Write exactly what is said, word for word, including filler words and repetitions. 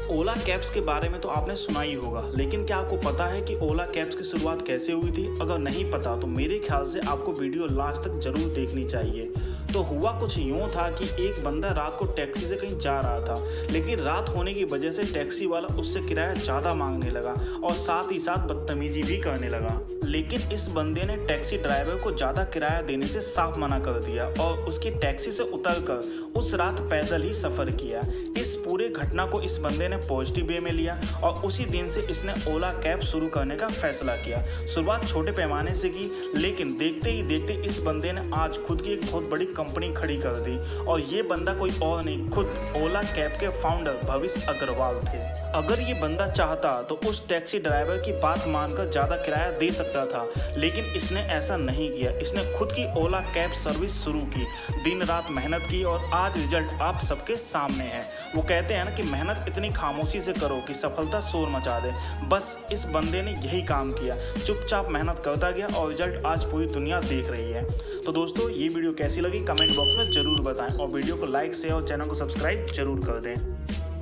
ओला cabs के बारे में तो आपने सुना ही होगा, लेकिन क्या आपको पता है कि ओला कैब्स की शुरुआत कैसे हुई थी? अगर नहीं पता तो मेरे ख्याल से आपको वीडियो लास्ट तक जरूर देखनी चाहिए। तो हुआ कुछ यूँ था कि एक बंदा रात को टैक्सी से कहीं जा रहा था, लेकिन रात होने की वजह से टैक्सी वाला उससे किराया ज़्यादा मांगने लगा और साथ ही साथ बदतमीजी भी करने लगा। लेकिन इस बंदे ने टैक्सी ड्राइवर को ज़्यादा किराया देने से साफ मना कर दिया और उसकी टैक्सी से उतरकर उस रात पैदल ही सफ़र किया। इस पूरे घटना को इस बंदे ने पॉजिटिव वे में लिया और उसी दिन से इसने ओला कैब शुरू करने का फैसला किया। शुरुआत छोटे पैमाने से की, लेकिन देखते ही देखते इस बंदे ने आज खुद की एक बहुत बड़ी कंपनी खड़ी कर दी और ये बंदा कोई और नहीं, खुद ओला कैब के फाउंडर भविष्य अग्रवाल थे। अगर ये बंदा चाहता तो उस टैक्सी ड्राइवर की बात मानकर ज़्यादा किराया दे सकता था, लेकिन इसने ऐसा नहीं किया। इसने खुद की ओला कैब सर्विस शुरू की, दिन रात मेहनत की और आज रिजल्ट आप सबके सामने है। वो कहते हैं ना कि मेहनत इतनी खामोशी से करो कि सफलता शोर मचा दे। बस इस बंदे ने यही काम किया, चुपचाप मेहनत करता गया और रिजल्ट आज पूरी दुनिया देख रही है। तो दोस्तों, ये वीडियो कैसी लगी कमेंट बॉक्स में जरूर बताएं और वीडियो को लाइक शेयर और चैनल को सब्सक्राइब जरूर कर दें।